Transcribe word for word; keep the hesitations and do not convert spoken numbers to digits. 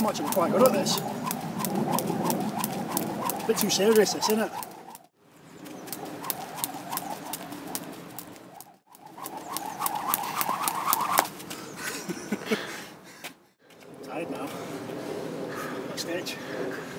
I'm actually quite good at this. A bit too serious this, isn't it? Tired now. Next stage.